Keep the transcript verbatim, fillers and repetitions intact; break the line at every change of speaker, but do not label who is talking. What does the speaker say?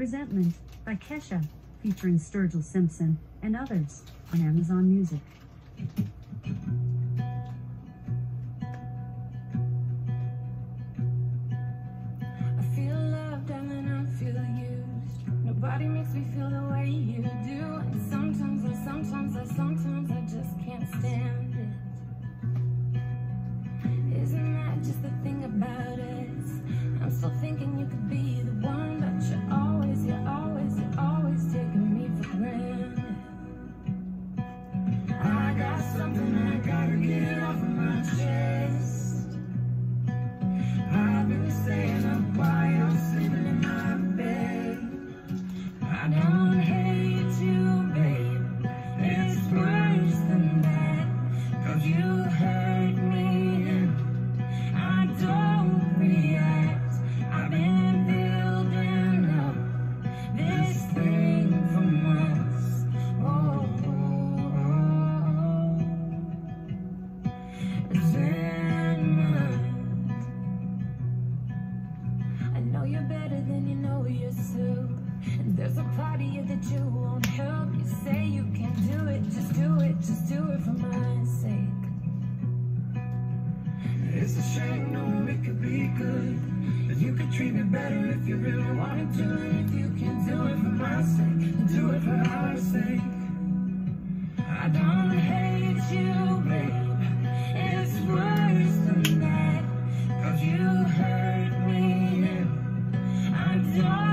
Resentment by Kesha, featuring Sturgill, Simpson, and others, on Amazon Music.
I feel loved and then I feel used. Nobody makes me feel the way you do. And sometimes I, sometimes I, sometimes I just can't stand it. Isn't that just the thing about us? I'm still thinking you could be the one, but you're always, you're always, you're always taking me for granted. I got something I gotta get off of my chest. I've been staying up while you're sleeping in my bed. I don't hate you, babe. It's worse than that. Cause you hurt me and I don't react. I've been building up this thing for months. Oh, oh, oh. Resentment. I know you're better than you know yourself. And there's a part of you that you won't help. You say you can't do it, just do it, just do it for my sake. It's a shame, no, it could be good. That you could treat me better if you really wanted to. And if you can do it for my sake, then do it for our sake. I don't hate you, babe. It's worse than that. Cause you hurt me and I don't